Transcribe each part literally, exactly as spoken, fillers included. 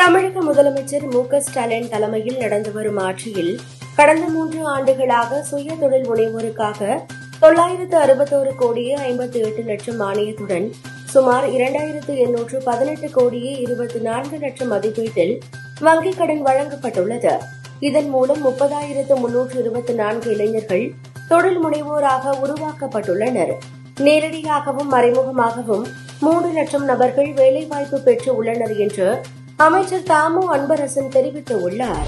தமிழக முதலமைச்சர் மு க ஸ்டாலின் தலைமையில் நடந்து வரும் ஆட்சியில் கடந்த மூன்று ஆண்டுகளாக சுய தொழில் முனைவோருக்காக தொள்ளாயிரத்து அறுபத்தோரு கோடியே ஐம்பத்தி எட்டு லட்சம் மானியத்துடன் சுமார் இரண்டாயிரத்து எண்ணூற்று பதினெட்டு கோடியே இருபத்தி நான்கு லட்சம் மதிப்பீட்டில் வங்கிக் கடன் வழங்கப்பட்டுள்ளது. இதன் மூலம் முப்பதாயிரத்து முன்னூற்று இருபத்தி நான்கு இளைஞர்கள் தொழில் முனைவோராக உருவாக்கப்பட்டுள்ளனர். நேரடியாகவும் மறைமுகமாகவும் மூன்று லட்சம் நபர்கள் வேலைவாய்ப்பு பெற்று உள்ளனர் என்று அமைச்சர் தாமு அன்பரசன் தெரிவித்துள்ளார்.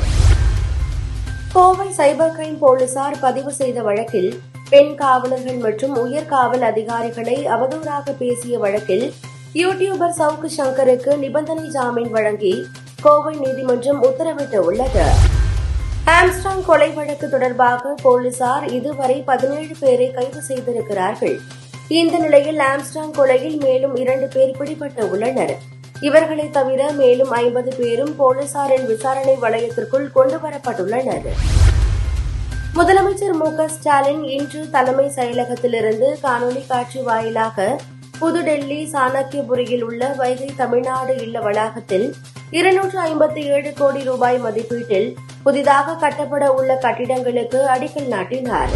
கோவை சைபர் கிரைம் போலீசார் பதிவு செய்த வழக்கில் பெண் காவலர்கள் மற்றும் உயர் காவல் அதிகாரிகளை அவதூறாக பேசிய வழக்கில் யூ டியூபர் சவுக்கு சங்கருக்கு நிபந்தனை ஜாமீன் வழங்கி கோவை நீதிமன்றம் உத்தரவிட்டுள்ளது. ஆம்ஸ்ட்ராங் கொலை வழக்கு தொடர்பாக போலீசார் இதுவரை பதினேழு பேரை கைது செய்திருக்கிறார்கள். இந்த நிலையில் ஆம்ஸ்ட்ராங் கொலையில் மேலும் இரண்டு பேர் பிடிபட்டு உள்ளனர். இவர்களை தவிர மேலும் ஐம்பது பேரும் போலீசாரின் விசாரணை வளையத்திற்குள் கொண்டுவரப்பட்டுள்ளனர். முதலமைச்சர் மு க ஸ்டாலின் இன்று தலைமை செயலகத்திலிருந்து காணொலி காட்சி வாயிலாக புதுடெல்லி சாணக்கியபுரியில் உள்ள வைகை தமிழ்நாடு இல்ல வளாகத்தில் இருநூற்று ஐம்பத்தி ஏழு கோடி ரூபாய் மதிப்பீட்டில் புதிதாக கட்டப்பட உள்ள கட்டிடங்களுக்கு அடிக்கல் நாட்டினார்.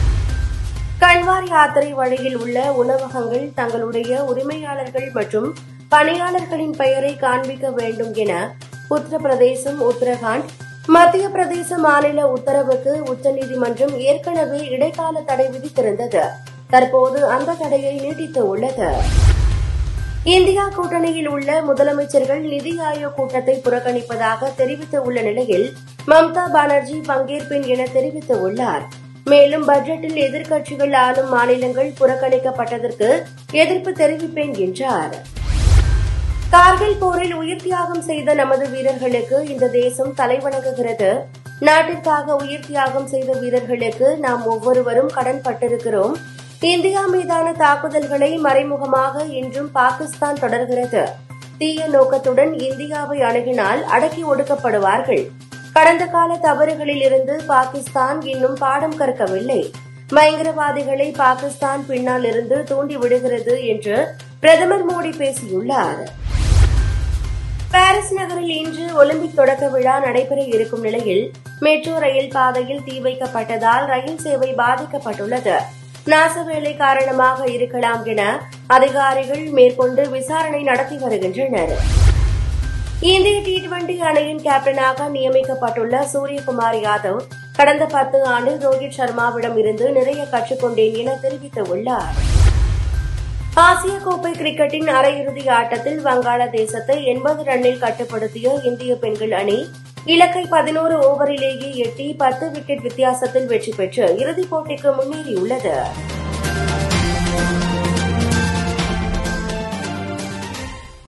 கன்வார் யாத்திரை வழியில் உள்ள உணவகங்கள் தங்களுடைய உரிமையாளர்கள் மற்றும் பணியாளர்களின் பெயரை காண்பிக்க வேண்டும் என உத்தரப்பிரதேசம், உத்தரகாண்ட், மத்திய பிரதேச மாநில உத்தரவுக்கு உச்சநீதிமன்றம் ஏற்கனவே இடைக்கால தடை விதித்திருந்தது. தற்போது அந்த தடையை நீட்டித்துள்ளது. இந்தியா கூட்டணியில் உள்ள முதலமைச்சர்கள் நிதி ஆயோக் கூட்டத்தை புறக்கணிப்பதாக தெரிவித்துள்ள நிலையில் மம்தா பானர்ஜி பங்கேற்பேன் என தெரிவித்துள்ளார். மேலும் பட்ஜெட்டில் எதிர்க்கட்சிகள் ஆளும் மாநிலங்கள் புறக்கணிக்கப்பட்டதற்கு எதிர்ப்பு தெரிவிப்பேன் என்றார். கார்கில் போரில் உயிர் தியாகம் செய்த நமது வீரர்களுக்கு இந்த தேசம் தலைவணங்குகிறது. நாட்டிற்காக உயிர் தியாகம் செய்த வீரர்களுக்கு நாம் ஒவ்வொருவரும் கடன்பட்டிருக்கிறோம். இந்தியா மீதான தாக்குதல்களை மறைமுகமாக இன்றும் பாகிஸ்தான் தொடர்கிறது. தீய நோக்கத்துடன் இந்தியாவை அணுகினால் அடக்கி ஒடுக்கப்படுவார்கள். கடந்த கால தவறுகளில் இருந்து பாகிஸ்தான் இன்னும் பாடம் கற்கவில்லை. பயங்கரவாதிகளை பாகிஸ்தான் பின்னால் இருந்து தூண்டி விடுகிறது என்று பிரதமர் மோடி பேசியுள்ளார். பாரிஸ் நகரில் இன்று ஒலிம்பிக் தொடக்க விழா நடைபெற இருக்கும் நிலையில் மெட்ரோ ரயில் பாதையில் தீ வைக்கப்பட்டதால் ரயில் சேவை பாதிக்கப்பட்டுள்ளது. நாசவேலை காரணமாக இருக்கலாம் என அதிகாரிகள் மேற்கொண்டு விசாரணை நடத்தி வருகின்றனர். இந்திய டி டுவெண்டி அணியின் கேப்டனாக நியமிக்கப்பட்டுள்ள சூரியகுமார் யாதவ் கடந்த பத்து ஆண்டில் ரோஹித் சர்மாவிடம் இருந்து நிறைய கற்றுக்கொண்டேன் என தெரிவித்துள்ளார். ஆசிய கோப்பை கிரிக்கெட்டின் அரையிறுதி ஆட்டத்தில் வங்காளதேசத்தை எண்பது ரன்னில் கட்டுப்படுத்திய இந்திய பெண்கள் அணி இலக்கை பதினோரு ஓவரிலேயே எட்டி பத்து விக்கெட் வித்தியாசத்தில் வெற்றி பெற்று இறுதிப் போட்டிக்கு முன்னேறியுள்ளது.